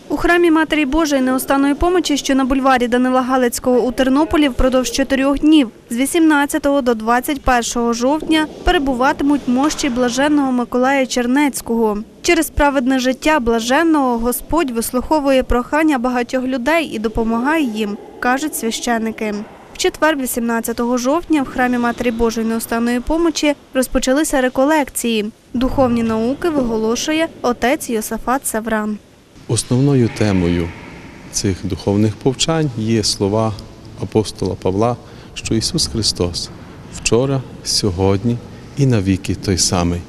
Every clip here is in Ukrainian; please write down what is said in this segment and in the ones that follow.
У храмі Матері Божої Неустанної Помочі, що на бульварі Данила Галицького у Тернополі, впродовж 4 днів з 18 до 21 жовтня перебуватимуть мощі блаженного Миколая Чернецького. Через праведне життя блаженного Господь вислуховує прохання багатьох людей і допомагає їм, кажуть священики. В четвер, 18 жовтня, в храмі Матері Божої Неустанної Помочі розпочалися реколекції. Духовні науки виголошує отець Йосафат Савран. Основною темою цих духовних повчань є слова апостола Павла, що Ісус Христос вчора, сьогодні і навіки той самий.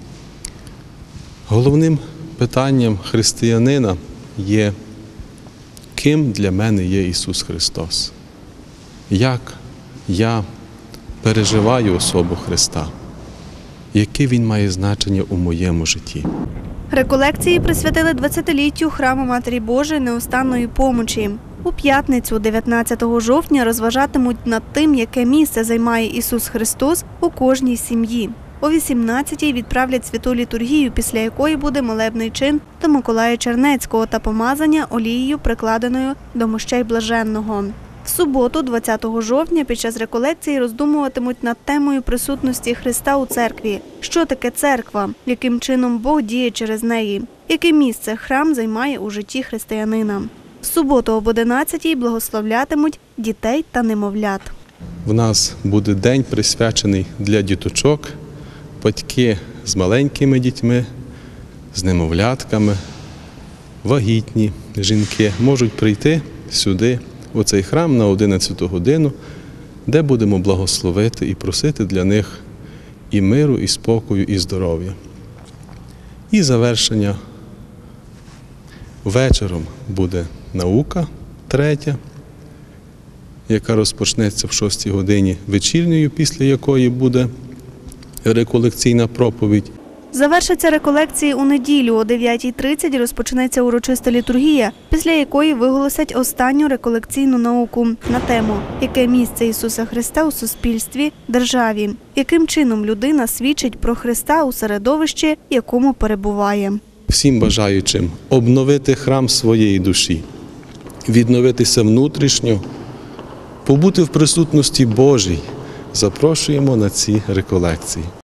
Головним питанням християнина є, ким для мене є Ісус Христос? Як я переживаю особу Христа? Яке Він має значення у моєму житті? Реколекції присвятили 20-літтю храму Матері Божої Неустанної Помочі. У п'ятницю, 19 жовтня, розважатимуть над тим, яке місце займає Ісус Христос у кожній сім'ї. О 18-й відправлять святу літургію, після якої буде молебний чин до Миколая Чернецького та помазання олією, прикладеною до мощей блаженного. В суботу, 20 жовтня, під час реколекції роздумуватимуть над темою присутності Христа у церкві. Що таке церква? Яким чином Бог діє через неї? Яке місце храм займає у житті християнина? В суботу об 11-й благословлятимуть дітей та немовлят. В нас буде день присвячений для діточок. Батьки з маленькими дітьми, з немовлятками, вагітні жінки можуть прийти сюди, у цей храм на 11 годину, де будемо благословити і просити для них і миру, і спокою, і здоров'я. І завершення вечором буде наука третя, яка розпочнеться в 6 годині вечірньою, після якої буде реколекційна проповідь. Завершаться реколекції у неділю. О 9:30 розпочнеться урочиста літургія, після якої виголосять останню реколекційну науку на тему «Яке місце Ісуса Христа у суспільстві, державі? Яким чином людина свідчить про Христа у середовищі, якому перебуває?» Всім бажаючим обновити храм своєї душі, відновитися внутрішньо, побути в присутності Божій, запрошуємо на ці реколекції.